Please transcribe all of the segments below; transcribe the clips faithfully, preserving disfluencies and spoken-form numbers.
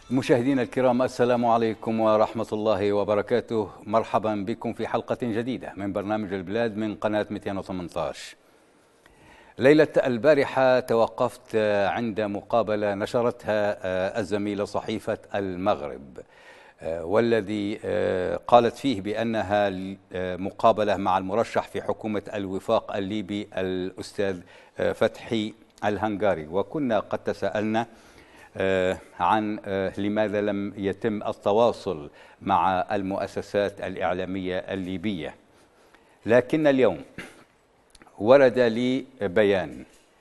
مشاهدينا الكرام، السلام عليكم ورحمة الله وبركاته. مرحبا بكم في حلقة جديدة من برنامج البلاد من قناة مئتين وثمانية عشر. ليلة البارحة توقفت عند مقابلة نشرتها الزميلة صحيفة المغرب، والذي قالت فيه بأنها مقابلة مع المرشح في حكومة الوفاق الليبي الأستاذ فتحي الهنغاري. وكنا قد تساءلنا عن لماذا لم يتم التواصل مع المؤسسات الإعلامية الليبية، لكن اليوم ورد لي بيان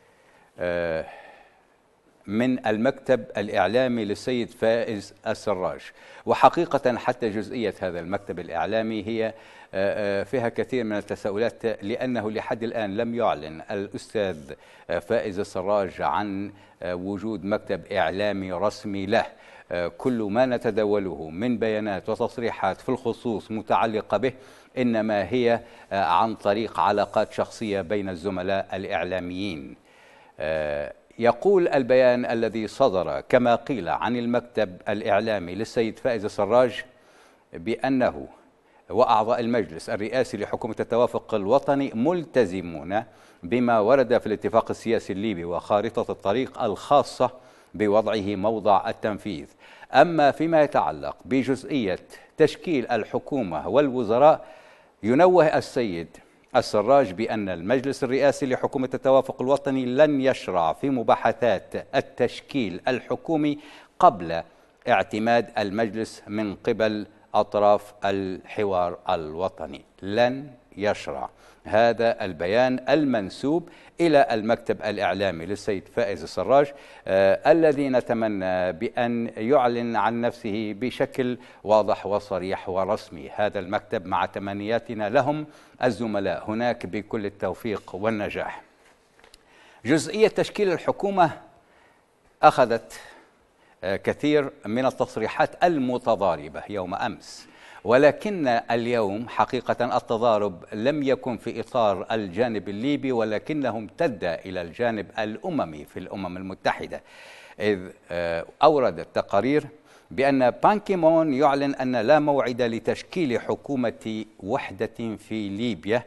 من المكتب الإعلامي للسيد فائز السراج. وحقيقة حتى جزئية هذا المكتب الإعلامي هي فيها كثير من التساؤلات، لأنه لحد الآن لم يعلن الأستاذ فائز السراج عن وجود مكتب إعلامي رسمي له. كل ما نتداوله من بيانات وتصريحات في الخصوص متعلقة به إنما هي عن طريق علاقات شخصية بين الزملاء الإعلاميين. يقول البيان الذي صدر كما قيل عن المكتب الإعلامي للسيد فائز السراج بأنه وأعضاء المجلس الرئاسي لحكومة التوافق الوطني ملتزمون بما ورد في الاتفاق السياسي الليبي وخارطة الطريق الخاصة بوضعه موضع التنفيذ. أما فيما يتعلق بجزئية تشكيل الحكومة والوزراء، ينوه السيد السراج بأن المجلس الرئاسي لحكومة التوافق الوطني لن يشرع في مباحثات التشكيل الحكومي قبل اعتماد المجلس من قبل أطراف الحوار الوطني. لن يشرع. هذا البيان المنسوب إلى المكتب الإعلامي للسيد فائز السراج، آه الذي نتمنى بأن يعلن عن نفسه بشكل واضح وصريح ورسمي. هذا المكتب مع تمنياتنا لهم الزملاء هناك بكل التوفيق والنجاح. جزئية تشكيل الحكومة أخذت آه كثير من التصريحات المتضاربة يوم أمس، ولكن اليوم حقيقة التضارب لم يكن في إطار الجانب الليبي، ولكنه امتد إلى الجانب الأممي في الأمم المتحدة، إذ أورد التقارير بأن بان كي مون يعلن أن لا موعد لتشكيل حكومة وحدة في ليبيا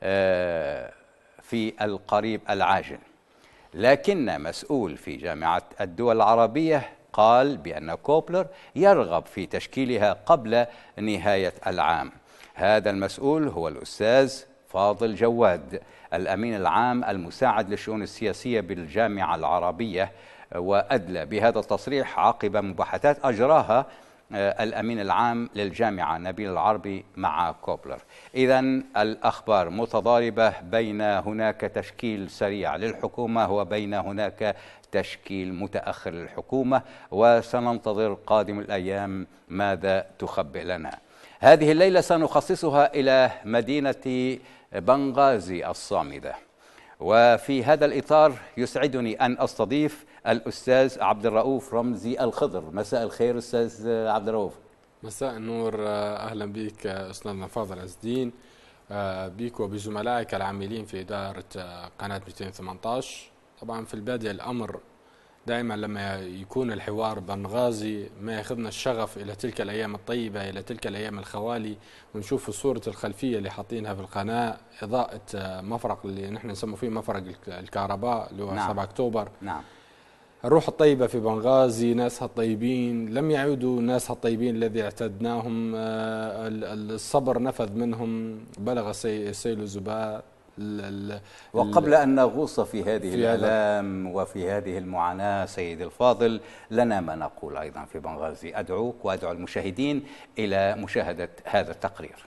في القريب العاجل، لكن مسؤول في جامعة الدول العربية قال بأن كوبلر يرغب في تشكيلها قبل نهاية العام. هذا المسؤول هو الأستاذ فاضل جواد، الأمين العام المساعد للشؤون السياسية بالجامعة العربية، وأدلى بهذا التصريح عقب مباحثات أجراها الأمين العام للجامعة نبيل العربي مع كوبلر. إذن الأخبار متضاربة، بين هناك تشكيل سريع للحكومة وبين هناك تشكيل متأخر للحكومة، وسننتظر قادم الأيام ماذا تخبئ لنا. هذه الليلة سنخصصها إلى مدينة بنغازي الصامدة، وفي هذا الإطار يسعدني أن أستضيف الأستاذ عبد الرؤوف رمزي الخضر. مساء الخير أستاذ عبد الرؤوف. مساء النور، أهلا بك أستاذنا فاضل عز الدين، بك وبزملائك العاملين في إدارة قناة مئتين وثمانية عشر. طبعا في البادئ الأمر دائما لما يكون الحوار بنغازي ما ياخذنا الشغف إلى تلك الأيام الطيبة، إلى تلك الأيام الخوالي، ونشوف صورة الخلفية اللي حاطينها في القناة، إضاءة مفرق اللي نحن نسميه فيه مفرق الكهرباء اللي هو نعم. سبعة أكتوبر. نعم. الروح الطيبة في بنغازي، ناسها الطيبين لم يعودوا ناسها الطيبين الذي اعتدناهم، الصبر نفذ منهم، بلغ سيل الزباء. وقبل أن نغوص في هذه في الآلام وفي هذه المعاناة سيدي الفاضل، لنا ما نقول أيضا في بنغازي. أدعوك وأدعو المشاهدين إلى مشاهدة هذا التقرير.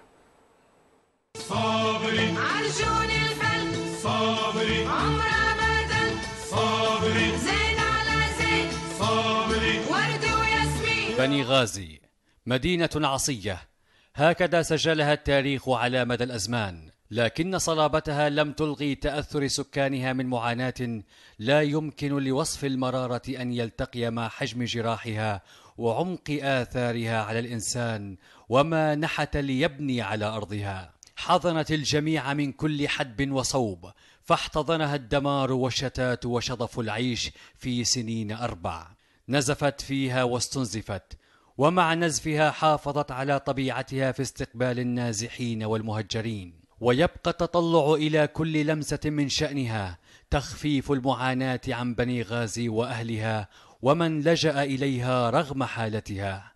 صابري عرجون الفن، صابري عمر أبدا، صابري زين على زين، صابري ورد وياسمين. بنغازي مدينة عصية، هكذا سجلها التاريخ على مدى الأزمان، لكن صلابتها لم تلغي تأثر سكانها من معاناة لا يمكن لوصف المرارة أن يلتقي مع حجم جراحها وعمق آثارها على الإنسان وما نحت ليبني على أرضها. حضنت الجميع من كل حدب وصوب، فاحتضنها الدمار والشتات وشظف العيش في سنين أربع. نزفت فيها واستنزفت، ومع نزفها حافظت على طبيعتها في استقبال النازحين والمهجرين. ويبقى التطلع إلى كل لمسة من شأنها تخفيف المعاناة عن بني غازي وأهلها ومن لجأ إليها رغم حالتها.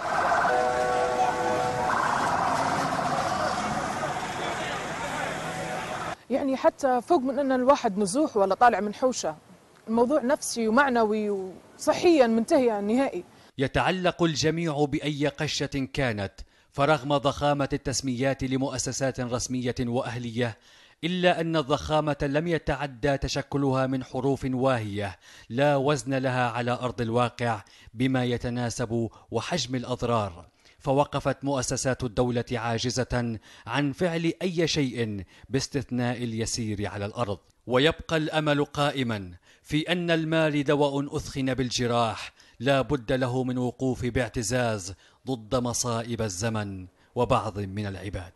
يعني حتى فوق من أن الواحد نزوح ولا طالع من حوشة، الموضوع نفسي ومعنوي وصحيا منتهي نهائي. يتعلق الجميع بأي قشة كانت، فرغم ضخامة التسميات لمؤسسات رسمية وأهلية، إلا أن الضخامة لم يتعدى تشكلها من حروف واهية لا وزن لها على أرض الواقع بما يتناسب وحجم الأضرار. فوقفت مؤسسات الدولة عاجزة عن فعل أي شيء باستثناء اليسير على الأرض. ويبقى الأمل قائما في أن المال دواء أثخن بالجراح لا بد له من وقوف باعتزاز ضد مصائب الزمن وبعض من العباد.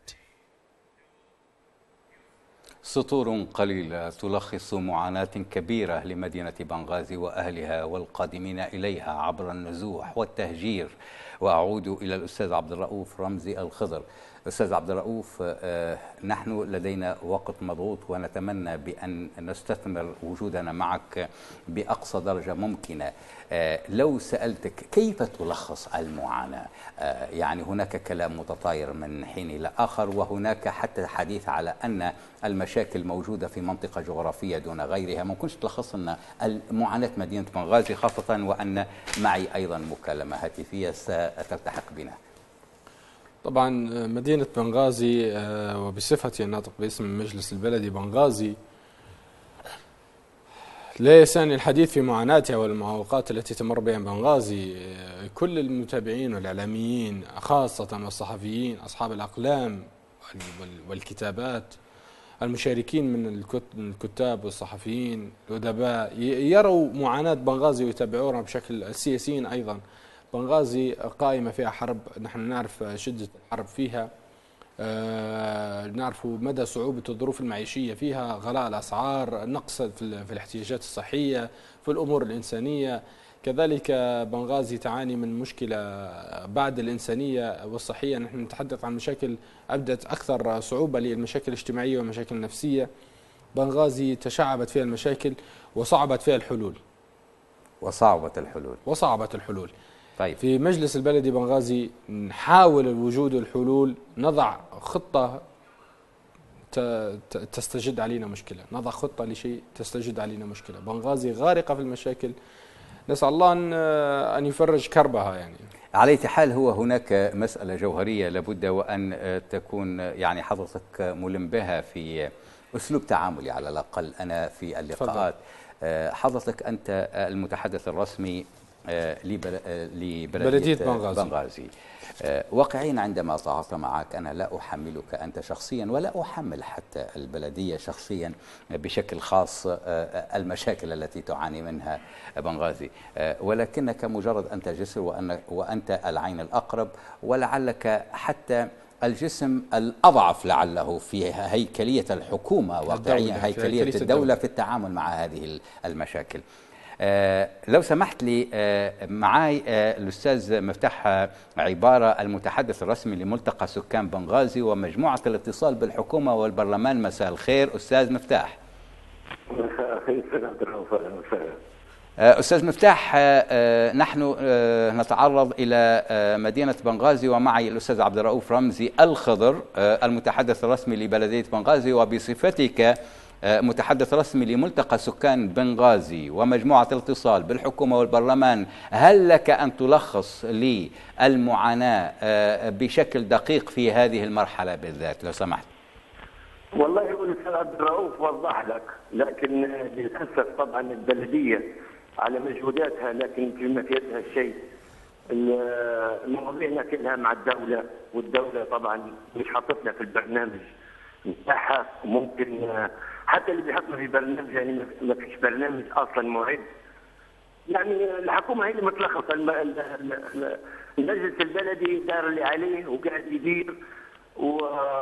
سطور قليلة تلخص معاناة كبيرة لمدينة بنغازي وأهلها والقادمين إليها عبر النزوح والتهجير. وأعود إلى الأستاذ عبد الرؤوف رمزي الخضر. أستاذ عبد الرؤوف، نحن لدينا وقت مضغوط ونتمنى بأن نستثمر وجودنا معك بأقصى درجة ممكنة. لو سألتك كيف تلخص المعاناة، يعني هناك كلام متطاير من حين إلى آخر، وهناك حتى حديث على أن المشاكل موجودة في منطقة جغرافية دون غيرها. ممكن تلخص لنا معاناة مدينة بنغازي، خاصة وأن معي أيضا مكالمة هاتفية ستلتحق بنا. طبعا مدينة بنغازي وبصفتي الناطق باسم المجلس البلدي بنغازي لا يسعني الحديث في معاناتها والمعوقات التي تمر بها بنغازي. كل المتابعين والإعلاميين خاصة والصحفيين أصحاب الأقلام والكتابات المشاركين من الكتاب والصحفيين الأدباء يروا معاناة بنغازي ويتابعونها بشكل السياسيين أيضا. بنغازي قائمة فيها حرب، نحن نعرف شدة الحرب فيها، آه نعرف مدى صعوبة الظروف المعيشية فيها، غلاء الأسعار، نقص في, في الاحتياجات الصحية، في الأمور الإنسانية. كذلك بنغازي تعاني من مشكلة بعد الإنسانية والصحية. نحن نتحدث عن مشاكل أبدت أكثر صعوبة للمشاكل الاجتماعية والمشاكل النفسية. بنغازي تشعبت فيها المشاكل وصعبت فيها الحلول وصعبت الحلول وصعبت الحلول طيب. في مجلس البلدي بنغازي نحاول الوجود الحلول، نضع خطة تستجد علينا مشكلة، نضع خطة لشيء تستجد علينا مشكلة. بنغازي غارقة في المشاكل، نسأل الله أن يفرج كربها. يعني على أي حال هو هناك مسألة جوهرية لابد وأن تكون يعني حضرتك ملم بها في أسلوب تعاملي على الأقل أنا في اللقاءات. حضرتك أنت المتحدث الرسمي لبلدية بنغازي, بنغازي. واقعين عندما أتعاطى معك أنا لا أحملك أنت شخصيا ولا أحمل حتى البلدية شخصيا بشكل خاص المشاكل التي تعاني منها بنغازي، ولكنك مجرد أنت جسر وأنت العين الأقرب، ولعلك حتى الجسم الأضعف لعله في هيكلية الحكومة واقعيا هيكلية الدولة, الدولة في التعامل مع هذه المشاكل. آه لو سمحت لي آه معاي آه الأستاذ مفتاح عبارة المتحدث الرسمي لملتقى سكان بنغازي ومجموعة الاتصال بالحكومة والبرلمان. مساء الخير أستاذ مفتاح. مساء الخير أستاذ مفتاح، نحن نتعرض إلى مدينة بنغازي ومعي الأستاذ عبد الرؤوف رمزي الخضر المتحدث الرسمي لبلدية بنغازي، وبصفتك متحدث رسمي لملتقى سكان بنغازي ومجموعة الاتصال بالحكومة والبرلمان، هل لك أن تلخص لي المعاناة بشكل دقيق في هذه المرحلة بالذات لو سمحت؟ والله الأستاذ عبد الرؤوف وضح لك، لكن للأسف طبعا البلدية على مجهوداتها لكن فيما في يدها الشيء. المواضيع كلها مع الدولة، والدولة طبعا مش حاطتنا في البرنامج بتاعها. ممكن حتى اللي بيحطنا في برنامج يعني ما فيش برنامج اصلا معد. يعني الحكومه هي اللي متلخصه، المجلس البلدي دار اللي عليه وقاعد يدير،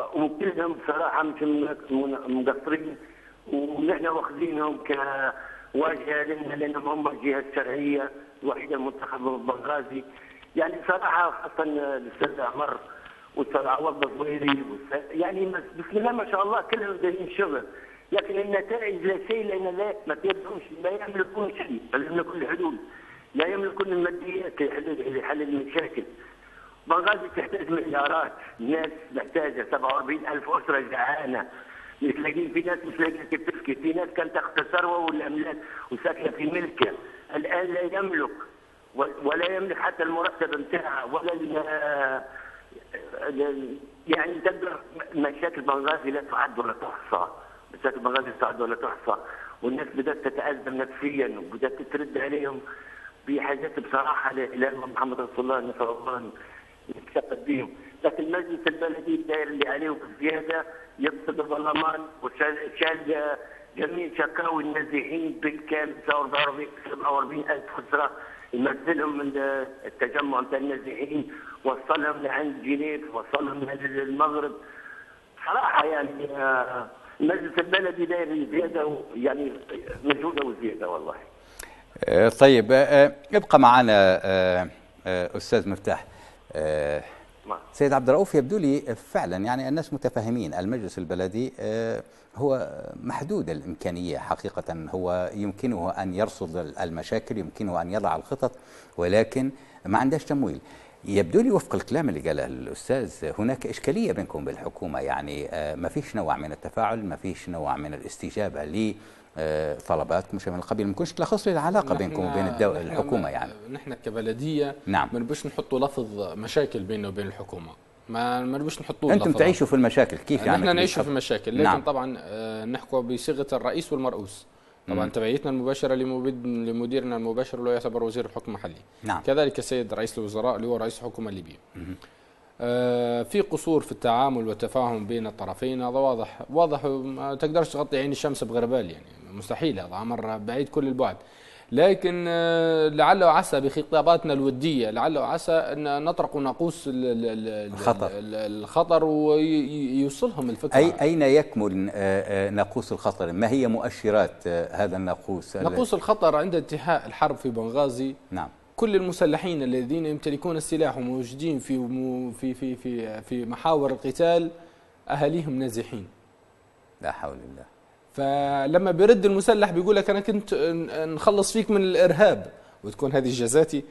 وكلهم بصراحه مش مقصرين، ونحن واخذينهم ك واجهه لنا لانهم هم الجهه الشرعيه الوحيده المنتخبه من بنغازي. يعني صراحه خاصه الاستاذ عمر والاستاذ عوض الضويري يعني بسم الله ما شاء الله كلهم دايرين شغل، لكن النتائج لا شيء لان لا ما يقدروش لا يملكون شيء، بل يملكون الحلول، لا يملكون الماديات لحل المشاكل. بنغازي تحتاج مليارات، الناس محتاجه سبعة وأربعين ألف اسره جعانه، مش لاقيين، في ناس مش لاقيه كيف تسكت، في ناس كانت تاخذ الثروه والاملاك وساكنه في ملكه، الان لا يملك ولا يملك حتى المرتب بتاعها ولا يعني تقدر. مشاكل بنغازي لا تعد ولا تحصى، مشاكل بنغازي لا تعد ولا تحصى، والناس بدات تتأزم نفسيا وبدات ترد عليهم بحاجات بصراحه لا اله الا محمد رسول الله، نسال الله ان يتشقد بهم. لكن المجلس البلدي الدائر اللي عليه بزياده يقصد البرلمان وشال جميع شكاوي النازحين بالكامل سبعة وأربعين ألف أسرة، يمثلهم من التجمع بتاع النازحين، وصلهم لعند جنيف، وصلهم للمغرب. صراحه يعني المجلس البلدي داير زياده، يعني مجهوده وزياده والله. طيب ابقى معنا استاذ مفتاح. سيد عبد الرؤوف، يبدو لي فعلا يعني الناس متفاهمين المجلس البلدي هو محدود الإمكانية حقيقة، هو يمكنه أن يرصد المشاكل، يمكنه أن يضع الخطط، ولكن ما عندهش تمويل. يبدو لي وفق الكلام اللي قاله الأستاذ هناك إشكالية بينكم بالحكومة، يعني ما فيش نوع من التفاعل، ما فيش نوع من الاستجابة ل طلباتكم شيء من القبيل، ما يكونش تلخص لي العلاقه بينكم وبين الدولة الحكومه. يعني نحن كبلديه نعم ما نبغاش نحطوا لفظ مشاكل بيننا وبين الحكومه، ما ما نبغاش نحطوا انتم تعيشوا في المشاكل كيف يعني؟ نحن نعيشوا في المشاكل، لكن نعم. طبعا نحكوا بصيغه الرئيس والمرؤوس. طبعا تبعيتنا المباشره لمديرنا المباشر اللي يعتبر وزير الحكم المحلي. نعم. كذلك السيد رئيس الوزراء اللي هو رئيس الحكومه الليبيه. آه في قصور في التعامل والتفاهم بين الطرفين، هذا واضح واضح، ما تقدرش تغطي عين الشمس بغربال، يعني مستحيل، هذا امر بعيد كل البعد. لكن آه لعل وعسى بخطاباتنا الوديه، لعل وعسى ان نطرق ناقوس الخطر الخطر ويوصلهم الفكره. اي اين يكمن ناقوس الخطر؟ ما هي مؤشرات هذا الناقوس؟ ناقوس الخطر عند انتهاء الحرب في بنغازي. نعم. كل المسلحين الذين يمتلكون السلاح وموجودين في في في في في محاور القتال اهاليهم نازحين. لا حول الله. فلما بيرد المسلح بيقول لك انا كنت نخلص فيك من الارهاب، وتكون هذه جزاتي،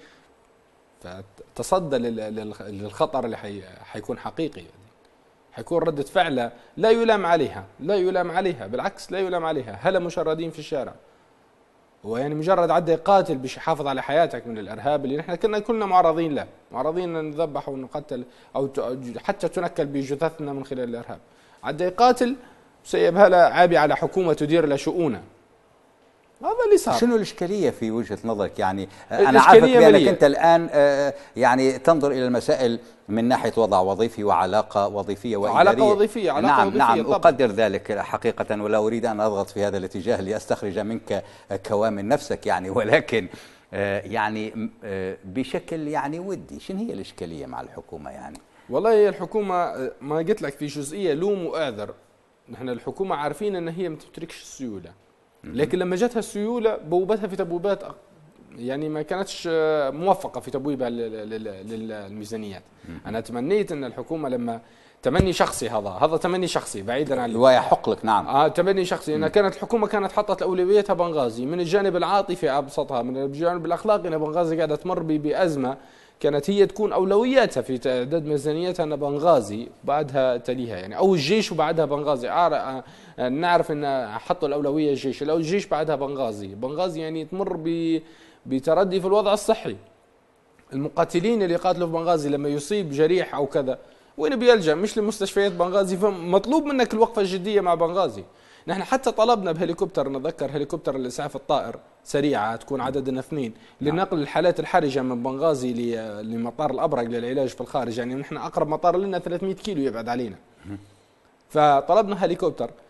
فتصدى للخطر اللي حي حيكون حقيقي، حيكون ردة فعله لا يلام عليها، لا يلام عليها، بالعكس لا يلام عليها. هلا مشردين في الشارع، هو يعني مجرد عدى يقاتل باش يحافظ على حياتك من الارهاب اللي نحن كنا كلنا معرضين له، معرضين ان نذبح ونقتل او حتى تنكل بجثثنا من خلال الارهاب. عدى يقاتل سيب هلا عابي على حكومه تدير له شؤونه. هذا اللي صار. شنو الاشكاليه في وجهه نظرك؟ يعني انا عارفك بانك انت الان يعني تنظر الى المسائل من ناحيه وضع وظيفي وعلاقه وظيفيه واداريه. علاقه وظيفيه، علاقه نعم وظيفيه نعم طبعا. اقدر ذلك حقيقه، ولا اريد ان اضغط في هذا الاتجاه لاستخرج منك كوامن نفسك يعني، ولكن يعني بشكل يعني ودي، شنو هي الاشكاليه مع الحكومه يعني؟ والله هي الحكومه ما قلت لك في جزئيه لوم واعذر. نحن الحكومه عارفين ان هي ما تمتلكش السيوله، لكن لما جاتها السيوله بوبتها في تبويبات يعني ما كانتش موفقه في تبويبها للميزانيات. انا تمنيت ان الحكومه لما تمني شخصي، هذا هذا تمني شخصي بعيدا عن ويحق لك نعم اه تمني شخصي ان كانت الحكومه كانت حطت اولوياتها بنغازي، من الجانب العاطفي ابسطها، من الجانب الاخلاقي ان بنغازي قاعده تمر بازمه، كانت هي تكون اولوياتها في تعداد ميزانيتها ان بنغازي بعدها تليها، يعني او الجيش وبعدها بنغازي. نعرف ان حطوا الاولويه الجيش، لو الجيش بعدها بنغازي، بنغازي يعني تمر بتردي في الوضع الصحي. المقاتلين اللي قاتلوا في بنغازي لما يصيب جريح او كذا وين بيلجأ؟ مش لمستشفيات بنغازي، فمطلوب منك الوقفه الجديه مع بنغازي. نحن حتى طلبنا بهليكوبتر، نتذكر هليكوبتر الاسعاف الطائر سريعه تكون عددنا اثنين لنقل الحالات الحرجه من بنغازي لمطار الابرق للعلاج في الخارج، يعني نحن اقرب مطار لنا ثلاثمئة كيلو يبعد علينا. فطلبنا هليكوبتر،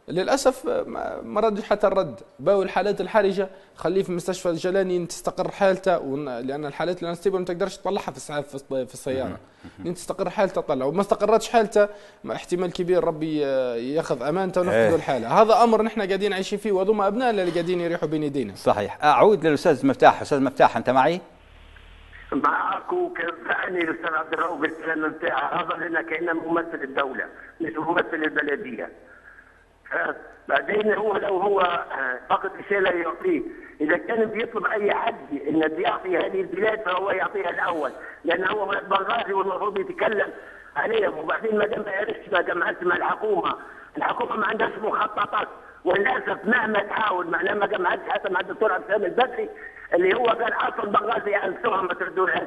للاسف ما ردش حتى الرد. باقي الحالات الحرجه خليه في مستشفى الجلاني تستقر حالته، لان الحالات الانستيبل ما تقدرش تطلعها في في السياره، تستقر حالته طلع، وما استقرتش حالته احتمال كبير ربي ياخذ امانته ونفقدوا الحاله. هذا امر نحن قاعدين عايشين فيه، وهذوما ابنائنا اللي قاعدين يريحوا بين ايدينا. صحيح. اعود للاستاذ مفتاح. استاذ مفتاح انت معي؟ معك، وكفاني الاستاذ عبد الرؤوف بالكلام نتاعه، هذا لنا كانه ممثل الدوله مش ممثل البلديه. بعدين هو لو هو فقط رساله يعطيه، اذا كان بيطلب اي حد انه بيعطي هذه البلاد فهو يعطيها الاول، لان هو بنغازي والمفروض يتكلم عليهم. وبعدين ما دام ما يعرفش ما دام مع الحكومه، الحكومه ما عندهاش مخططات، وللاسف مهما تحاول معناه ما جمعتش حتى مع الدكتور عبد السلام البدري اللي هو قال اصلا بنغازي انسوها ما تردولهاش.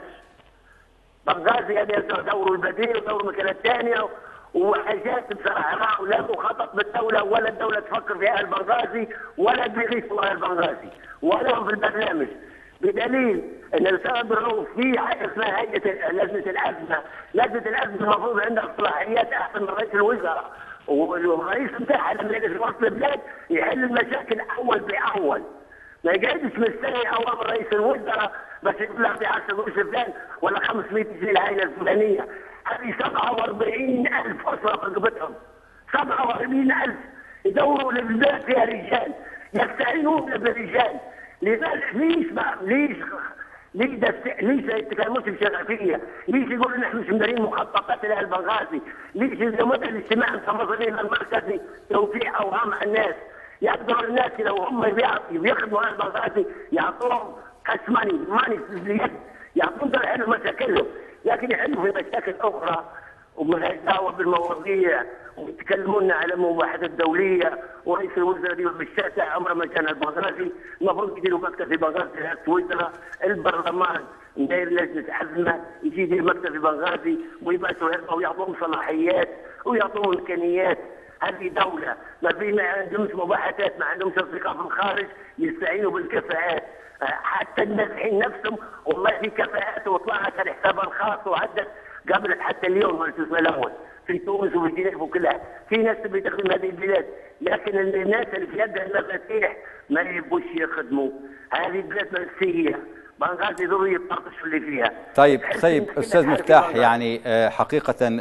بنغازي هذا دوره البديل ودور مكانات ثانيه وحاجات بصراحه لا مخطط بالدوله، ولا الدوله تفكر في اهل بنغازي ولا بيغيثوا اهل بنغازي ولا هم في البرنامج. بدليل ان الاستاذ عبد الرؤوف في حاجه اسمها هيئه لجنه الازمه، لجنه الازمه المفروض عندها صلاحيات احسن من رئيس الوزراء، والرئيس بتاعها لما يجي في وسط البلاد يحل المشاكل اول باول، ما يقعدش مستني اوامر رئيس الوزراء بس يقول لك في عشرة قروش فلان ولا خمسمائة جنيه العائله الفلانيه. هذه سبعة وأربعين ألف أسرة في رقبتهم، سبعة وأربعين ألف يدوروا للبلاد فيها رجال، يستعينون بالرجال. لذلك ليش ما ليش ليش دست... ليش يتكلموش بشفافيه؟ ليش يقولوا نحن مش مدارين مخططات لاهل بنغازي؟ ليش يوم الاجتماع المتمظلين المركزي توفيق اوهام الناس؟ يقدروا الناس لو هم بيخدموا اهل بنغازي يعطوهم كاش ماني ماني باليد، يعطوهم يحلوا مشاكلهم، لكن يحلوا في مشاكل اخرى ومالهاش دعوه بالمواضيع ويتكلمون على المباحثات الدوليه. ورئيس الوزراء ديما بالشاسع عمره ما كان البنغازي، المفروض يديروا مكتب في بنغازي رئاسه الوزراء، البرلمان داير لجنه حزمه يجي يدير مكتب في بنغازي ويبعثوا هربا ويعطوهم صلاحيات ويعطوهم امكانيات. هذه دوله ما في ما عندهمش مباحثات، ما عندهمش اصدقاء في الخارج يستعينوا بالكفاءات. حتى النازحين نفسهم والله في كفاءات وطلعت على حسابها الخاص وعدت قبل حتى اليوم والجزء الاول في تونس وفي جنيف وكلها، في ناس تبي تخدم هذه البلاد، لكن الناس اللي في يدها المفاتيح ما يبوش يخدموا. هذه البلاد منسيه، بنغازي ضروري يطرطشوا اللي فيها. طيب طيب استاذ مفتاح، يعني حقيقه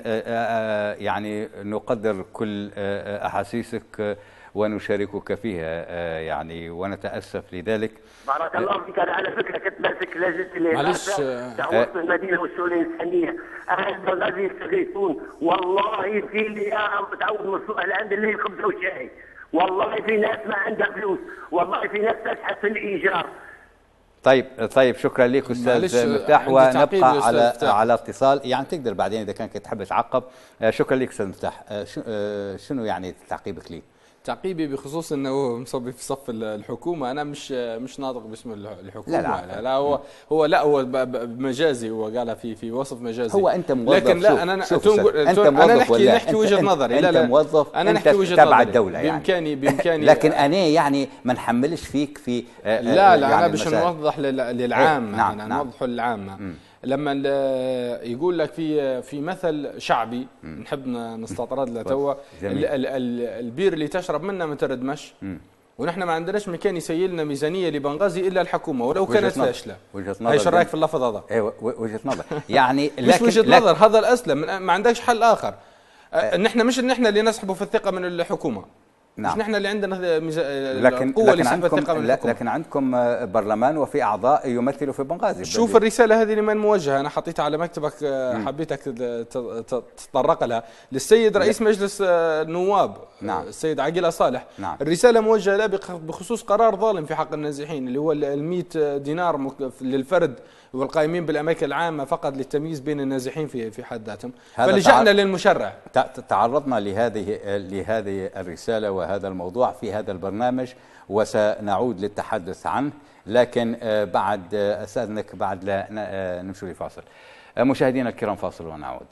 يعني نقدر كل احاسيسك ونشاركك فيها يعني ونتاسف لذلك. بارك الله فيك. انا على فكره كنت ماسك لجنه الإغاثة تعويض المدينه والشؤون الانسانيه، اهل بنغازي يستغيثون والله في اللي متعود من الصبح لعند الليل خبز وشاي، والله في ناس ما عندها فلوس، والله في ناس تشحت في الايجار. طيب طيب شكرا لك استاذ مفتاح، ونبقى على على اتصال. يعني تقدر بعدين اذا كان تحب تعقب. شكرا لك استاذ مفتاح. شنو يعني تعقيبك لي؟ تعقيبي بخصوص انه مصبي في صف الحكومه، انا مش مش ناطق باسم الحكومه. لا لا, لا هو هو لا هو مجازي، هو قالها في في وصف مجازي. هو انت موظف، لكن لا انا شوف شوف انت موظف انا نحكي ولا نحكي وجهه نظري. انت لا لا موظف، انا انت نحكي وجهه تبع نظري الدوله يعني. بامكاني بامكاني لكن انا يعني ما نحملش فيك في لا لا يعني انا باش نوضح للعامه. نعم انا نعم نوضح للعامه. م. لما يقول لك في في مثل شعبي م. نحب نستطرد له توا، البير اللي تشرب منه ما تردمش، ونحن ما عندناش مكان يسيل لنا ميزانيه لبنغازي الا الحكومه ولو كانت فاشله. وجهه نظر. ايش رايك في اللفظ هذا؟ ايوه وجهه نظر يعني مش وجهه نظر، هذا الاسلم، ما عندكش حل اخر. نحن مش نحن اللي نسحبوا في الثقه من الحكومه. نعم. مش نحن اللي عندنا لكن القوه اللي عندكم الثقه من الحكومه. لكن عندكم برلمان وفي اعضاء يمثلوا في بنغازي. شوف الرساله هذه لمن موجهه، انا حطيتها على مكتبك، حبيتك تتطرق لها، للسيد رئيس مجلس النواب. نعم. السيد عقيل صالح. نعم. الرساله موجهه له بخصوص قرار ظالم في حق النازحين اللي هو ال مئة دينار للفرد والقائمين بالاماكن العامه فقط للتمييز بين النازحين في في حد ذاتهم. فلجأنا للمشرع. تعرضنا لهذه لهذه الرساله وهذا الموضوع في هذا البرنامج وسنعود للتحدث عنه، لكن بعد استاذنك بعد لا نمشي لفاصل. مشاهدينا الكرام فاصل ونعود.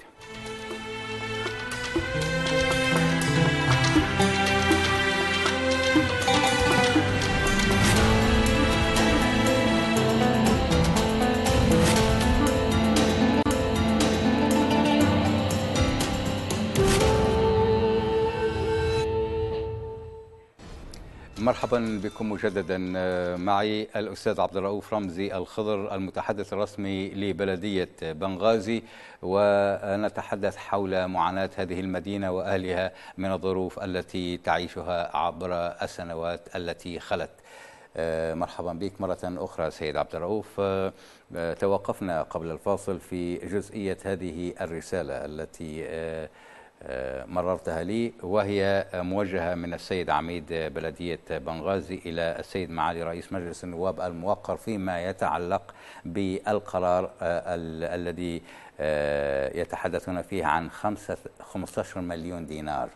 مرحبا بكم مجددا. معي الأستاذ عبد الرؤوف رمزي الخضر المتحدث الرسمي لبلدية بنغازي، ونتحدث حول معاناة هذه المدينة وأهلها من الظروف التي تعيشها عبر السنوات التي خلت. مرحبا بك مرة أخرى سيد عبد الرؤوف. توقفنا قبل الفاصل في جزئية هذه الرسالة التي مررتها لي، وهي موجهة من السيد عميد بلدية بنغازي إلى السيد معالي رئيس مجلس النواب الموقر فيما يتعلق بالقرار الذي يتحدثون فيه عن خمسة عشر مليون دينار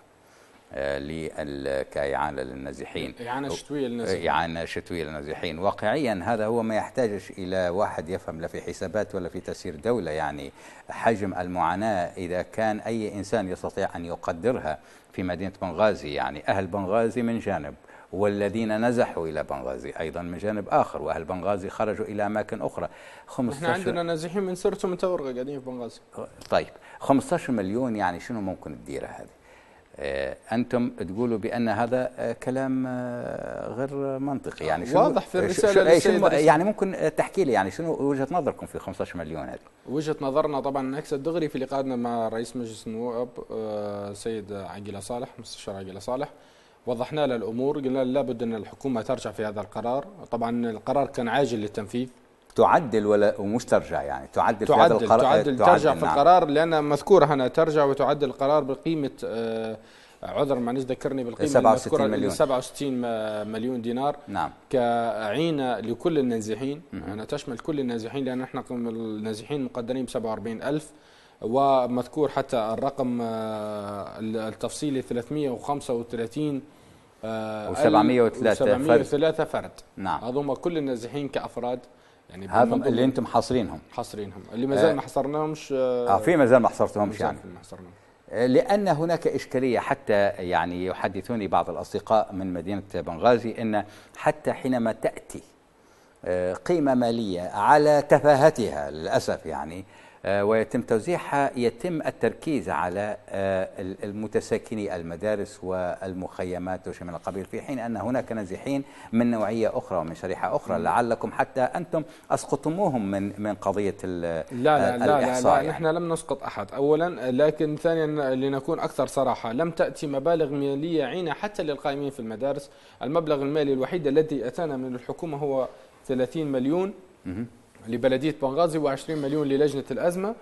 كإعانة للنازحين، إعانة شتوية للنازحين. إعانة شتوية للنازحين. واقعيا هذا هو ما يحتاجش إلى واحد يفهم لا في حسابات ولا في تسيير دولة، يعني حجم المعاناة إذا كان أي إنسان يستطيع أن يقدرها في مدينة بنغازي. يعني أهل بنغازي من جانب، والذين نزحوا إلى بنغازي أيضا من جانب آخر، وأهل بنغازي خرجوا إلى أماكن أخرى. نحن عندنا نازحين من سرت ومن تورغة قاعدين في بنغازي. طيب خمسة عشر مليون يعني شنو ممكن تديرها هذه؟ أنتم تقولوا بأن هذا كلام غير منطقي، يعني شنو واضح في الرسالة شنو يعني ممكن تحكي لي يعني شنو وجهة نظركم في خمسة عشر مليون هذه؟ وجهة نظرنا طبعا نعكس الدغري في لقائنا مع رئيس مجلس النواب سيد عقيلة صالح، مستشار عقيلة صالح. وضحنا له الأمور، قلنا لابد أن الحكومة ترجع في هذا القرار. طبعا القرار كان عاجل للتنفيذ، تعدل ولا ومش ترجع، يعني تعدل, تعدل في هذا القرار، تعدل, تعدل ترجع نعم. في القرار، لأن مذكورة هنا ترجع وتعدل القرار بقيمة آه عذر معلش ذكرني بالقيمة سبعة وستين مليون سبعة وستين مليون دينار نعم. كعينة لكل النازحين. أنا تشمل كل النازحين، لأن احنا النازحين مقدرين ب سبعة وأربعين ألف، ومذكور حتى الرقم آه التفصيلي ثلاثمئة وخمسة وثلاثين وسبعمئة وثلاثة فرد. نعم. هذوما كل النازحين كأفراد، يعني هذا اللي انتم حاصرينهم حاصرينهم اللي ما زال ما حصرناهمش. اه في ما زال ما حصرتهمش يعني ما حصرناهم. لأن هناك إشكالية، حتى يعني يحدثوني بعض الأصدقاء من مدينة بنغازي أن حتى حينما تأتي قيمة مالية على تفاهتها للأسف يعني ويتم توزيعها، يتم التركيز على المتساكني المدارس والمخيمات وشيء من القبيل، في حين أن هناك نازحين من نوعية أخرى ومن شريحة أخرى. لعلكم حتى أنتم أسقطتموهم من من قضية لا لا لا لا, لا يعني. نحن لم نسقط أحد أولا، لكن ثانيا لنكون أكثر صراحة، لم تأتي مبالغ مالية عينة حتى للقائمين في المدارس. المبلغ المالي الوحيد الذي أتانا من الحكومة هو ثلاثين مليون لبلدية بنغازي وعشرين مليون للجنة الأزمة.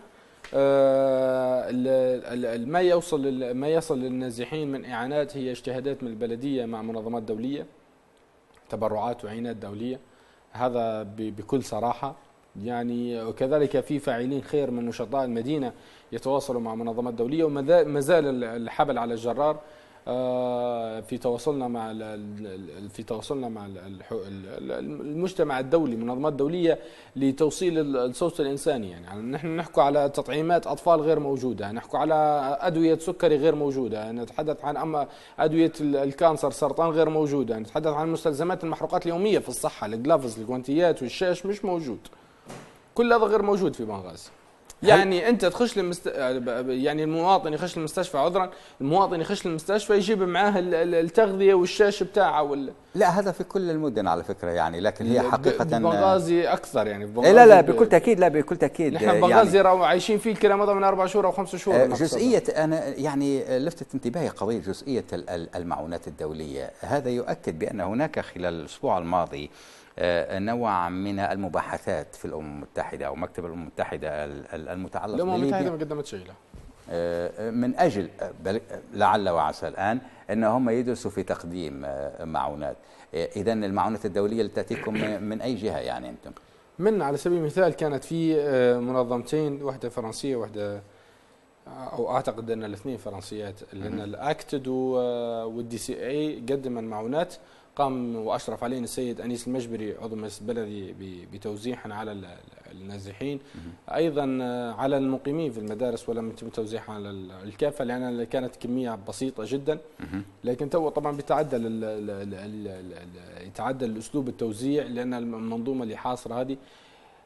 ما يوصل ما يصل للنازحين من إعانات هي اجتهادات من البلدية مع منظمات دولية، تبرعات وعينات دولية، هذا بكل صراحة يعني. وكذلك في فاعلين خير من نشطاء المدينة يتواصلوا مع منظمات دولية، وما زال الحبل على الجرار في تواصلنا مع في تواصلنا مع المجتمع الدولي، منظمات دوليه لتوصيل الصوت الانساني. يعني نحن نحكي على تطعيمات اطفال غير موجوده، نحكي على ادويه سكري غير موجوده، نتحدث عن اما ادويه الكانسر سرطان غير موجوده، نتحدث عن مستلزمات المحروقات اليوميه في الصحه، الجلافز الجوانتيات والشاش مش موجود، كل هذا غير موجود في بنغازي. يعني انت تخش للمست... يعني المواطن يخش المستشفى، عذرا المواطن يخش المستشفى يجيب معاه التغذيه والشاش بتاعه وال... لا هذا في كل المدن على فكره يعني، لكن هي حقيقه بنغازي اكثر يعني. بنغازي لا لا بكل تاكيد، لا بكل تاكيد. نحن بنغازي يعني عايشين فيه الكلام من اربع شهور او خمس شهور. جزئيه انا يعني لفتت انتباهي قضيه جزئيه المعونات الدوليه، هذا يؤكد بان هناك خلال الاسبوع الماضي نوع من المباحثات في الأمم المتحدة أو مكتب الأمم المتحدة المتعلق بالأمم المتحدة ما قدمت شيء من أجل لعل وعسى الآن أن هم يدرسوا في تقديم معونات. إذا المعونات الدولية اللي تأتيكم من أي جهة يعني أنتم؟ من على سبيل المثال كانت في منظمتين، واحدة فرنسية واحدة أو أعتقد أن الاثنين فرنسيات، لأن الأكتد والدي سي اي قدم المعونات، قام وأشرف علينا السيد أنيس المجبري عضو مجلس البلدي بتوزيعها على النازحين، أيضا على المقيمين في المدارس، ولم يتم توزيعها على الكافة لأن كانت كمية بسيطة جدا. لكن تو طبعا بيتعدل يتعدل أسلوب التوزيع، لأن المنظومة اللي حاصرة هذه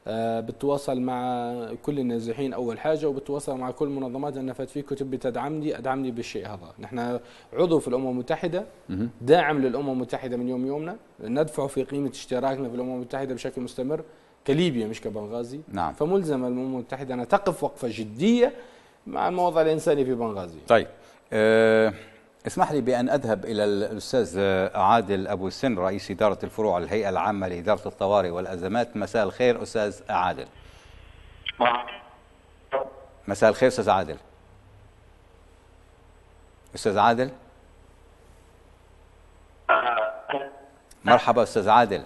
بتواصل مع كل النازحين أول حاجة، وبتواصل مع كل المنظمات أن فات فيكم تبي تدعمني أدعمني بالشيء هذا. نحن عضو في الأمم المتحدة، داعم للأمم المتحدة من يوم يومنا، ندفع في قيمة اشتراكنا في الأمم المتحدة بشكل مستمر كليبيا مش كبنغازي. نعم. فملزم الأمم المتحدة أن تقف وقفة جدية مع الموضوع الإنساني في بنغازي. طيب أه اسمح لي بأن أذهب إلى الأستاذ عادل أبو سن، رئيس إدارة الفروع الهيئة العامة لإدارة الطوارئ والأزمات. مساء الخير أستاذ عادل. مساء الخير أستاذ عادل. أستاذ عادل. مرحبا أستاذ عادل.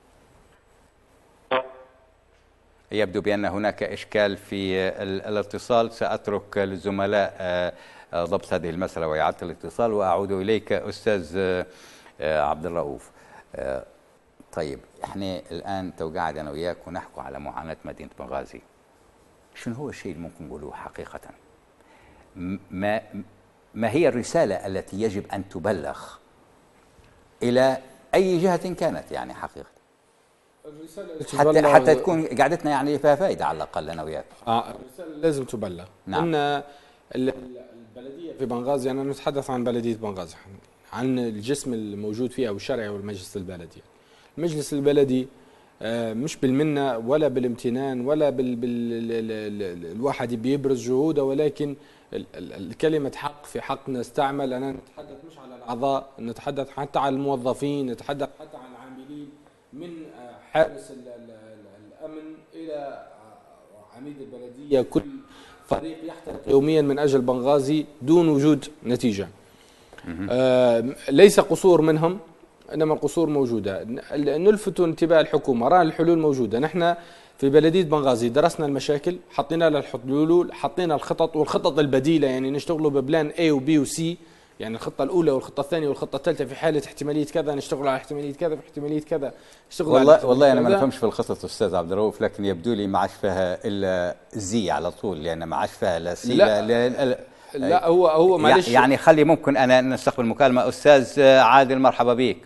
يبدو بأن هناك إشكال في الاتصال، سأترك للزملاء ضبط هذه المسألة وإعادة الاتصال، وأعود إليك أستاذ عبد الرؤوف. طيب احنا الآن تو قاعد أنا وياك ونحكوا على معاناة مدينة بنغازي. شنو هو الشيء اللي ممكن نقوله حقيقة؟ ما ما هي الرسالة التي يجب أن تبلغ إلى أي جهة كانت يعني حقيقة؟ حتى حتى تكون قعدتنا يعني فيها فائدة على الأقل أنا وياك. اه الرسالة لازم تبلغ. نعم. إن البلدية في بنغازي، أنا نتحدث عن بلدية بنغازي، عن الجسم الموجود فيها والشرعي والمجلس البلدي. المجلس البلدي مش بالمنة ولا بالامتنان ولا بال, بال... الواحد بيبرز جهوده، ولكن الكلمة حق في حق نستعمل. أنا نتحدث مش على الأعضاء، نتحدث حتى على الموظفين، نتحدث حتى عن العاملين من حارس الأمن إلى عميد البلدية. كل فريق يحترق يوميا من أجل بنغازي دون وجود نتيجة. آه ليس قصور منهم، إنما القصور موجودة. نلفت انتباه الحكومة، رأى الحلول موجودة. نحن في بلدية بنغازي درسنا المشاكل، حطينا لها الحلول، حطينا الخطط والخطط البديلة، يعني نشتغلوا ببلان A و B و C، يعني الخطة الأولى والخطة الثانية والخطة الثالثة في حالة احتمالية كذا نشتغل على احتمالية كذا، في احتمالية كذا نشتغل والله على والله أنا كذا. ما نفهمش في الخطط أستاذ عبد الرؤوف، لكن يبدو لي ما عادش فيها إلا زي على طول، لأن ما عادش فيها لا سي لا, لا, لا, لا, لا هو هو معلش يعني خلي ممكن أنا نستقبل مكالمة. أستاذ عادل مرحبا بك.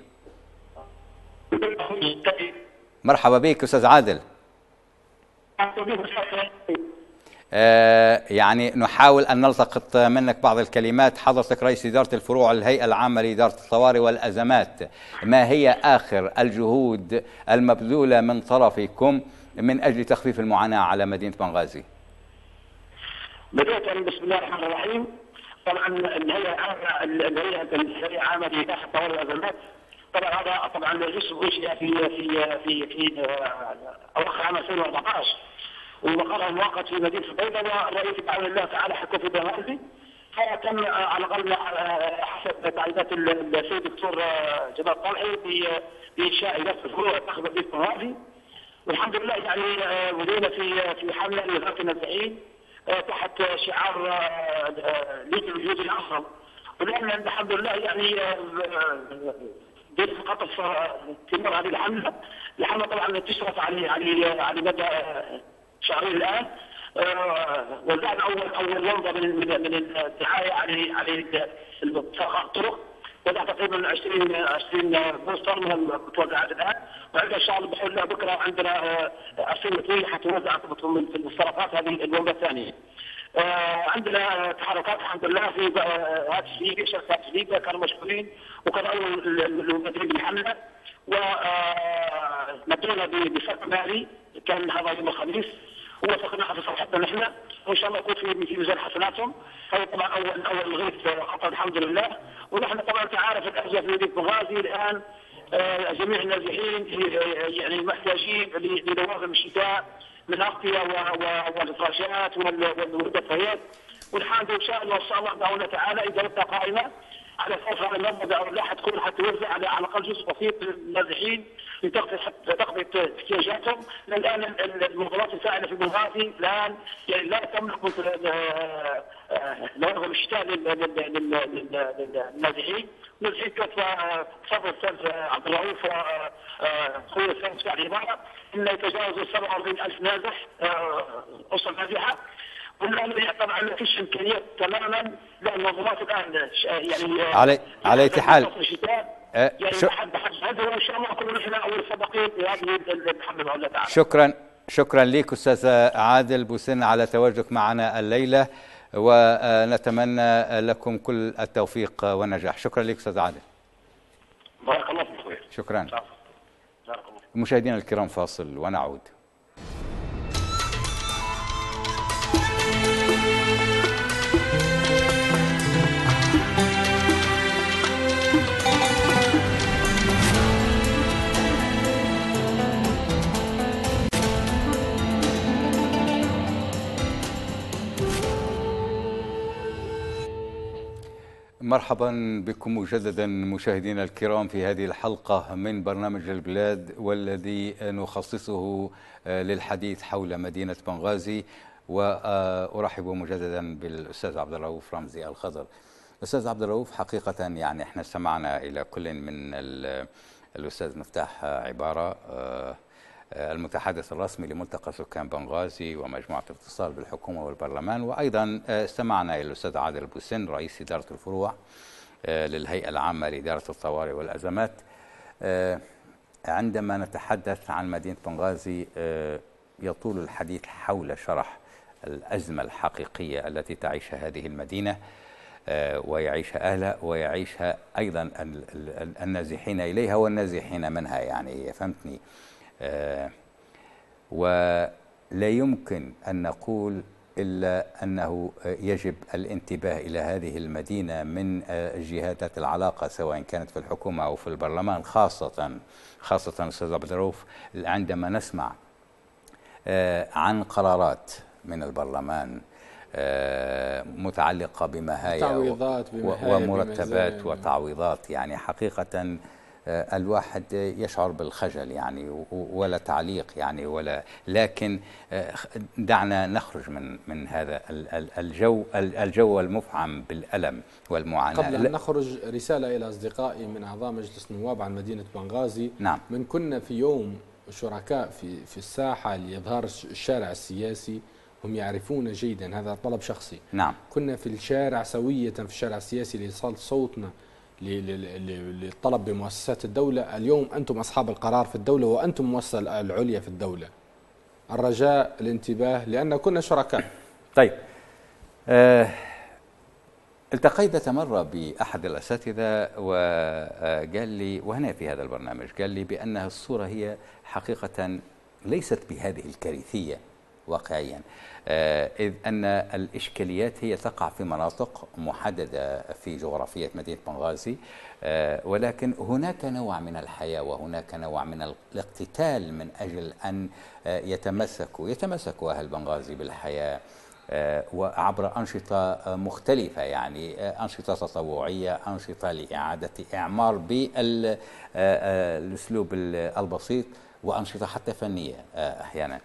مرحبا بك أستاذ عادل. آه يعني نحاول أن نلتقط منك بعض الكلمات. حضرتك رئيس إدارة الفروع الهيئة العامة لإدارة الطوارئ والأزمات، ما هي آخر الجهود المبذولة من طرفكم من أجل تخفيف المعاناة على مدينة بنغازي؟ بداية بسم الله الرحمن الرحيم. طبعا الهيئة الهيئة الهيئة العامة لإدارة الطوارئ والأزمات، طبعا هذا طبعا جسم أنشئ في في في في أواخر عام ألفين وأربعطعش، ومقرها مؤقت في مدينة البيضاء، والرئيس بإذن الله تعالى حكم في بنغازي. فتم على الأقل حسب تعليمات السيد الدكتور جمال طلحي بإنشاء إدارة الفروع تحت مدينة بنغازي. والحمد لله يعني بدينا في في حملة لوزارة النازحين تحت شعار ليج الوجود الأفضل. ولأن الحمد لله يعني بدأت قطف تمر هذه الحملة. الحملة طبعا تشرف على على على مدى شهرين الآن. وزعنا أول أول لنظة من من الدعاية على على الطرق، وزع تقريبا عشرين عشرين بوستر من المتوزعات الآن، وعندنا إن شاء الله بحول الله بكرة عندنا عشرين متوزع حتوزع في المسترقات هذه الوجبة الثانية. عندنا تحركات الحمد لله في هاتف ليبيا، شركة هاتف ليبيا كانوا مشغولين وكان أول المبادرين بالحملة، ومدونا بفرق مالي كان هذا يوم الخميس، ووافقنا في صفحتنا نحن، وان شاء الله يكون في في ميزان حسناتهم. هذا طبعا اول اول غيث خطر الحمد لله. ونحن طبعا تعرف الازمه في مدينه بنغازي الان جميع النازحين يعني محتاجين للوازم الشتاء من اغطيه والفراشات والمدفئات، والحمد ان شاء الله ان شاء الله باذن تعالى اذا بدنا قائمه على اساس هذا المبدا او لا حتكون حتوزع على على الاقل جزء بسيط للنازحين لتغطيه تغطيه احتياجاتهم. الان المنظمات الفاعله في بنغازي الان يعني لا تملك لوازم الشتاء للنازحين. النازحين كيف تفضل الاستاذ عبد الرؤوف اخوي الاستاذ مساع العباره انه يتجاوز سبعة وأربعين ألف نازح اسر نازحه. والان طبعا ما فيش امكانيات تماما للمنظمات الان يعني على على اي حال يعني حد حد هذا وان شاء الله نكون نحن اول سباقين في هذه الحمله باذن الله تعالى. شكرا شكرا لك أستاذ عادل بوسن على تواجدك معنا الليلة، ونتمنى لكم كل التوفيق والنجاح. شكرا لك أستاذ عادل. بارك الله فيك. شكرا. بارك الله. مشاهدينا الكرام فاصل ونعود. مرحبا بكم مجددا مشاهدينا الكرام في هذه الحلقة من برنامج البلاد، والذي نخصصه للحديث حول مدينة بنغازي، وأرحب مجددا بالأستاذ عبد الرؤوف رمزي الخضر. أستاذ عبد الرؤوف، حقيقة يعني احنا استمعنا إلى كل من الأستاذ مفتاح عبارة المتحدث الرسمي لملتقى سكان بنغازي ومجموعة اتصال بالحكومة والبرلمان، وأيضا استمعنا إلى الأستاذ عادل بوسن رئيس إدارة الفروع للهيئة العامة لإدارة الطوارئ والأزمات. عندما نتحدث عن مدينة بنغازي يطول الحديث حول شرح الأزمة الحقيقية التي تعيشها هذه المدينة ويعيشها أهلها ويعيشها أيضا النازحين إليها والنازحين منها، يعني فهمتني. آه ولا يمكن أن نقول إلا أنه يجب الانتباه إلى هذه المدينة من آه جهات ذات العلاقة، سواء كانت في الحكومة أو في البرلمان، خاصة خاصة أستاذ عبد الرؤوف عندما نسمع آه عن قرارات من البرلمان آه متعلقة بمهايا ومرتبات وتعويضات، يعني حقيقة الواحد يشعر بالخجل يعني ولا تعليق يعني ولا، لكن دعنا نخرج من من هذا الجو الجو المفعم بالألم والمعاناة. قبل أن نخرج، رسالة إلى أصدقائي من أعضاء مجلس النواب عن مدينة بنغازي. نعم. من كنا في يوم شركاء في في الساحة لإظهار الشارع السياسي، هم يعرفون جيدا هذا طلب شخصي. نعم. كنا في الشارع سوية في الشارع السياسي لإيصال صوتنا للطلب بمؤسسات الدولة. اليوم أنتم أصحاب القرار في الدولة وأنتم المؤسسة العليا في الدولة. الرجاء الانتباه لأن كنا شركاء. طيب، أه التقيت ذات مرة بأحد الأساتذة وقال لي، وهنا في هذا البرنامج، قال لي بأن الصورة هي حقيقة ليست بهذه الكارثية واقعيا، إذ أن الإشكاليات هي تقع في مناطق محددة في جغرافية مدينة بنغازي، ولكن هناك نوع من الحياة وهناك نوع من الاقتتال من أجل أن يتمسكوا يتمسكوا أهل بنغازي بالحياة وعبر أنشطة مختلفة، يعني أنشطة تطوعية، أنشطة لإعادة إعمار بالأسلوب البسيط، وأنشطة حتى فنية أحيانا.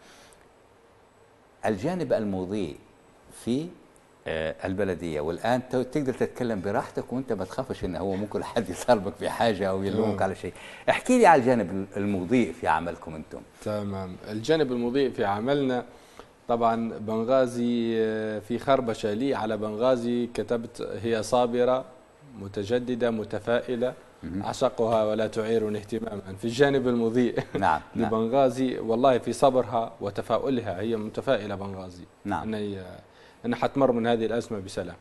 الجانب المضيء في البلدية، والآن تقدر تتكلم براحتك وانت ما تخافش ان هو ممكن حد يطالبك بحاجة او يلومك على شيء. احكي لي على الجانب المضيء في عملكم انتم. تمام. الجانب المضيء في عملنا، طبعا بنغازي في خربشة لي على بنغازي كتبت هي صابرة متجددة متفائلة أعشقها ولا تعيرني اهتماما. في الجانب المضيء نعم لبنغازي والله في صبرها وتفاؤلها، هي متفائلة بنغازي. نعم. أن أن حتمر من هذه الأزمة بسلام.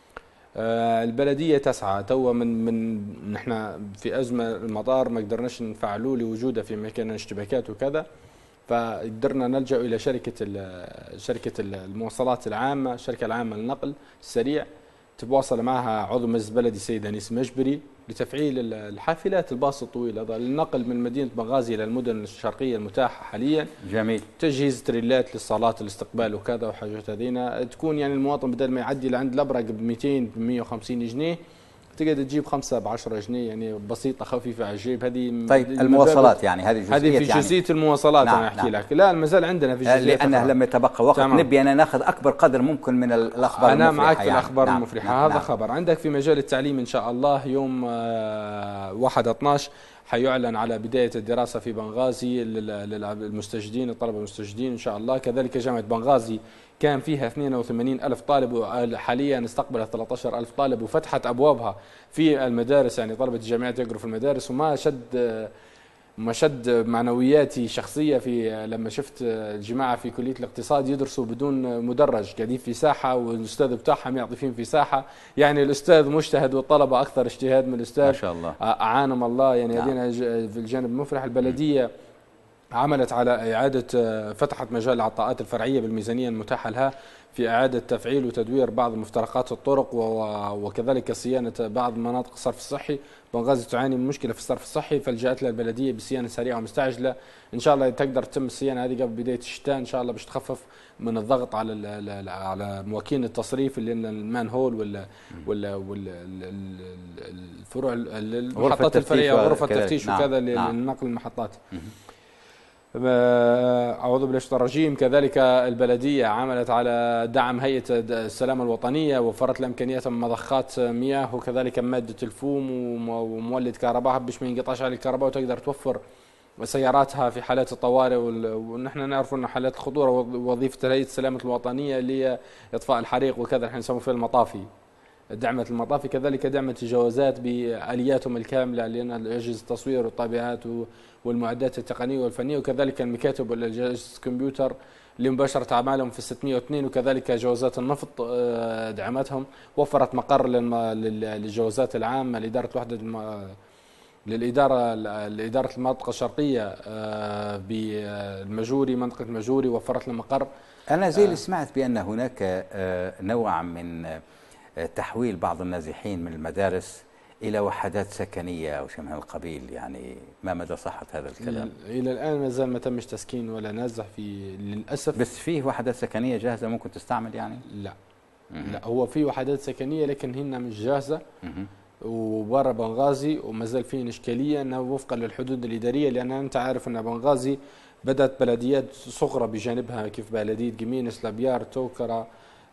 آه البلدية تسعى توا من من نحن في أزمة المطار ما قدرناش نفعلوا لوجوده في مكان اشتباكات وكذا، فقدرنا نلجأ إلى شركة شركة المواصلات العامة، الشركة العامة للنقل السريع، تواصل معها عضو مجلس بلدي سيد أنيس مجبري لتفعيل الحافلات الباص الطويل هذا للنقل من مدينة بنغازي إلى المدن الشرقية المتاحة حاليا. جميل. تجهيز تريلات للصالات الاستقبال وكذا وحاجات هذينا، تكون يعني المواطن بدل ما يعدي لعند الأبرق ب مئتين ب مئة وخمسين جنيه تقدر تجيب خمسة ب عشرة جنيه، يعني بسيطة خفيفة على الجيب. هذه طيب المواصلات يعني هذه جزئية، هذه في جزئية يعني المواصلات. نعم. أنا أحكي نعم. لك لا المازال عندنا في جزئية، لأنه لما يتبقى وقت تمام. نبي أنا ناخذ أكبر قدر ممكن من الأخبار أنا المفرحة. معك في يعني. الأخبار نعم. المفرحة. نعم. هذا نعم. خبر. عندك في مجال التعليم إن شاء الله يوم واحد اثناشر حيعلن على بداية الدراسة في بنغازي للمستجدين، الطلبة المستجدين إن شاء الله. كذلك جامعة بنغازي كان فيها اثنين وثمانين ألف طالب وحاليا استقبلت ثلاثة عشر ألف طالب وفتحت أبوابها في المدارس، يعني طلبة الجامعات يقروا في المدارس، وما شد مشد معنوياتي شخصية في لما شفت الجماعة في كلية الاقتصاد يدرسوا بدون مدرج، قاعدين في ساحة والأستاذ بتاعهم يعطي في ساحة، يعني الأستاذ مجتهد والطلبة أكثر اجتهاد من الأستاذ ما شاء الله. أعانهم الله. يعني هذين في الجانب المفرح البلدية عملت على إعادة، فتحت مجال العطاءات الفرعية بالميزانية المتاحة لها في إعادة تفعيل وتدوير بعض مفترقات الطرق وكذلك صيانة بعض مناطق الصرف الصحي. بنغازي تعاني من مشكلة في الصرف الصحي، فلجأت لها البلدية بصيانة سريعة ومستعجلة. إن شاء الله تقدر تتم الصيانة هذه قبل بداية الشتاء إن شاء الله، باش تخفف من الضغط على على مواكين التصريف اللي المان هول ولا ولا والفروع المحطات الفرعية وغرف التفتيش وكذا لنقل المحطات. أعوذ بالله من الشيطان الرجيم. كذلك البلدية عملت على دعم هيئة السلامة الوطنية، وفرت لها إمكانيات من مضخات مياه وكذلك مادة الفوم ومولد كهرباء باش ما ينقطعش على الكهرباء وتقدر توفر سياراتها في حالات الطوارئ. ونحن نعرف أن حالات الخطورة وظيفة هيئة السلامة الوطنية اللي هي إطفاء الحريق وكذا، نحن نسموه في المطافي، دعمت المطافي. كذلك دعمت الجوازات بآلياتهم الكاملة لأن أجهزة التصوير والطابعات والمعدات التقنية والفنية، وكذلك المكاتب والأجهزة الكمبيوتر لمباشرة أعمالهم في ستمئة واثنين، وكذلك جوازات النفط دعمتهم. وفرت مقر للجوازات العامة لإدارة وحدة للإدارة لإدارة المنطقة الشرقية بالمجوري، منطقة المجوري، وفرت لهم مقر. أنا زي اللي سمعت بأن هناك نوع من تحويل بعض النازحين من المدارس إلى وحدات سكنية أو شيء من القبيل، يعني ما مدى صحة هذا الكلام؟ إلى الآن ما زال ما تمش تسكين ولا نازح في للأسف. بس فيه وحدات سكنية جاهزة ممكن تستعمل يعني؟ لا لا هو في وحدات سكنية لكن هن مش جاهزة وبرا بنغازي، وما زال فيه إشكالية أنه وفقا للحدود الإدارية، لأن أنت عارف أن بنغازي بدأت بلديات صغرى بجانبها كيف بلدية جمينس، لابيار، توكرة،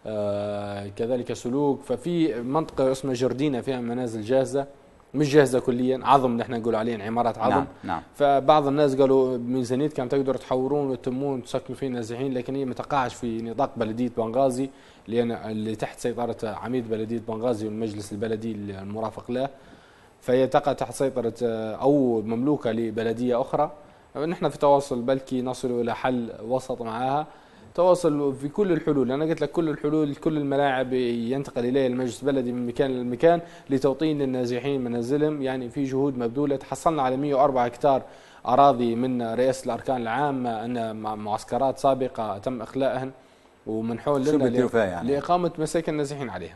آه كذلك سلوك. ففي منطقة اسمها جردينة فيها منازل جاهزة، مش جاهزة كليا، عظم نحن نقول عليهم عمارات عظم. نعم نعم. فبعض الناس قالوا بميزانية كان تقدر تحورون وتتمون تسكنوا فيه نازحين، لكن هي ما تقعش في نطاق بلدية بنغازي لأن اللي تحت سيطرة عميد بلدية بنغازي والمجلس البلدي المرافق له، فهي تقع تحت سيطرة أو مملوكة لبلدية أخرى. نحن في تواصل بلكي نصل إلى حل وسط معها، تواصل في كل الحلول. أنا قلت لك كل الحلول، كل الملاعب ينتقل إليها المجلس البلدي من مكان لمكان لتوطين للنازحين منازلهم. يعني في جهود مبذولة. تحصلنا على مئة وأربعة هكتار أراضي من رئاسة الأركان العامة، أن معسكرات سابقة تم إخلاءهن ومنحول لنا يعني لإقامة مساكن النازحين عليها.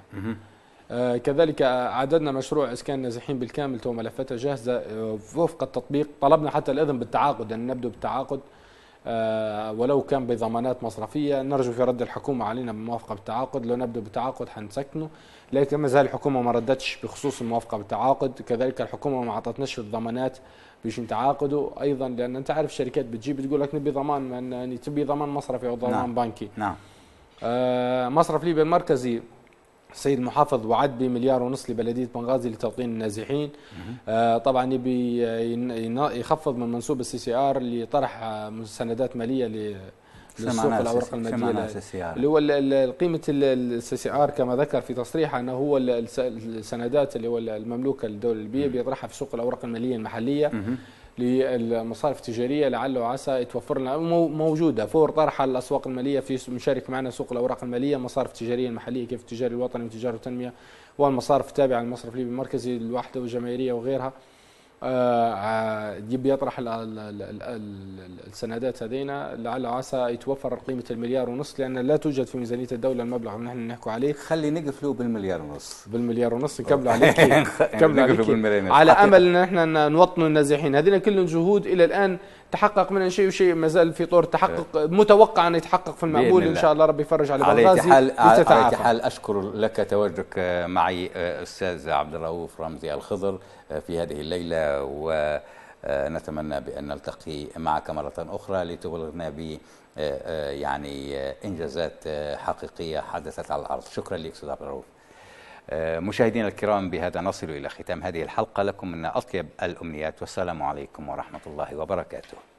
آه كذلك عددنا مشروع إسكان النازحين بالكامل تو ملفاتها جاهزة آه وفق التطبيق. طلبنا حتى الإذن بالتعاقد أن نبدأ بالتعاقد آه ولو كان بضمانات مصرفية. نرجو في رد الحكومة علينا بالموافقة بالتعاقد. لو نبدأ بالتعاقد حنسكنه، لكن ما زال الحكومة ما ردتش بخصوص الموافقة بالتعاقد. كذلك الحكومة ما عطتناش الضمانات باش نتعاقدوا أيضا، لأن أنت عارف الشركات بتجيب تقول لك نبي ضمان، يعني تبي ضمان مصرفي أو ضمان نعم. بنكي. نعم. آه مصرف ليبيا المركزي السيد المحافظ وعد بمليار ونص لبلدية بنغازي لتوطين النازحين. آه طبعا يبي يخفض من منسوب السي سي ار اللي طرح مساندات ماليه للسوق الاوراق الماليه اللي هو قيمه السي سي ار كما ذكر في تصريحه انه هو السندات اللي هو المملوكه للدوله الليبيه بيطرحها في سوق الاوراق الماليه المحليه للمصارف التجاريه، لعل وعسى يتوفر لنا موجوده فور طرحها الاسواق الماليه. في مشارك معنا سوق الاوراق الماليه، مصارف التجاريه المحليه كيف التجاري الوطني والتجاره والتنميه، والمصارف التابعه للمصرف الليبي المركزي الوحده والجماهيريه وغيرها. يبي يطرح السندات هذينا لعل وعسى يتوفر قيمه المليار ونص، لان لا توجد في ميزانيه الدوله المبلغ اللي نحن نحكوا عليه. خلي نقفلوا بالمليار ونص. بالمليار ونص نكمل عليك نكمل عليك على امل ان احنا نوطنوا النازحين. هذين كلهم جهود الى الان تحقق منها شيء وشيء ما زال في طور تحقق، متوقع ان يتحقق في المقبول ان شاء الله. ربي يفرج على بنغازي. على اي حال اشكر لك تواجدك معي استاذ عبد الرؤوف رمزي الخضر في هذه الليله، ونتمنى بان نلتقي معك مره اخرى لتبلغنا ب يعني انجازات حقيقيه حدثت على الارض. شكرا لك استاذ عبد الرؤوف. مشاهدينا الكرام، بهذا نصل الى ختام هذه الحلقه. لكم منا اطيب الامنيات والسلام عليكم ورحمه الله وبركاته.